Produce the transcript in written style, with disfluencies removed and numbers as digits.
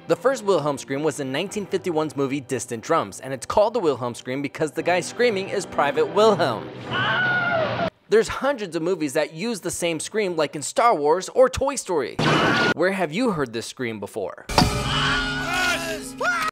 The first Wilhelm scream was in 1951's movie Distant Drums, and it's called the Wilhelm scream because the guy screaming is Private Wilhelm. There's hundreds of movies that use the same scream, like in Star Wars or Toy Story. Where have you heard this scream before?